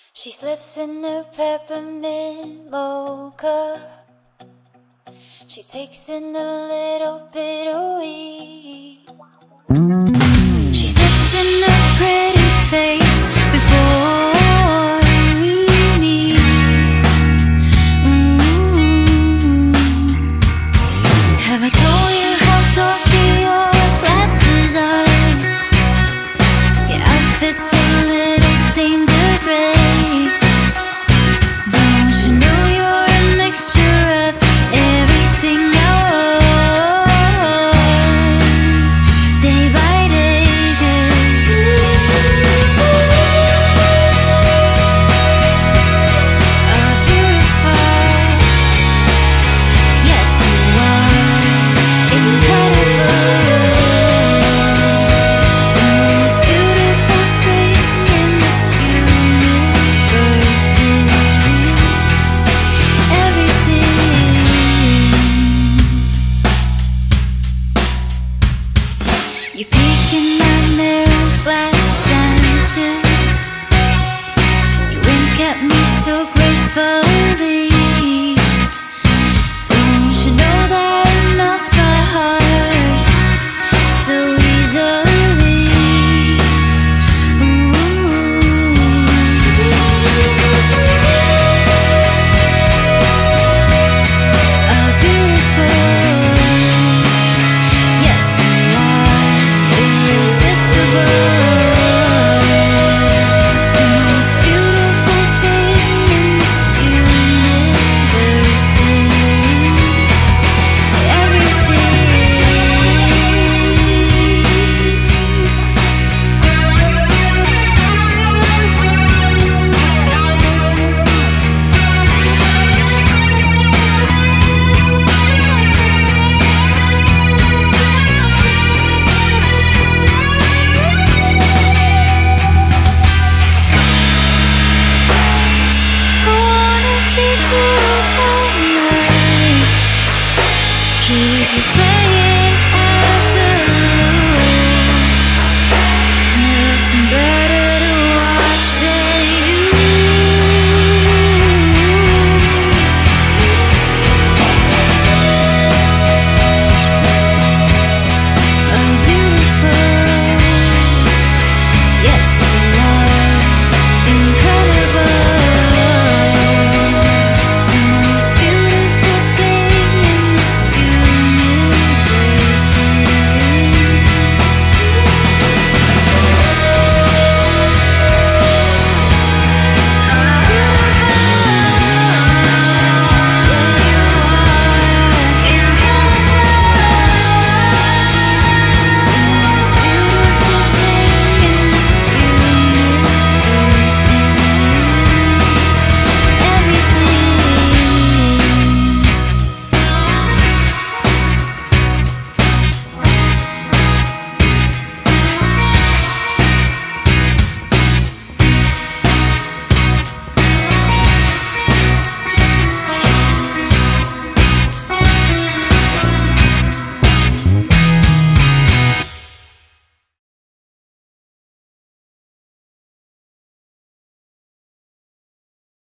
She slips in her peppermint mocha. She takes in a little bit of weed. She slips in her pretty face before we meet. Have I told you how dorky your glasses are? Your outfit's a little stains of gray. Don't you know you're a mixture of everything I want? Day by day, are beautiful. Yes, you are incredible. The most beautiful thing in this universe is everything. You peek in my mirror glass dances. You wink at me so gracefully.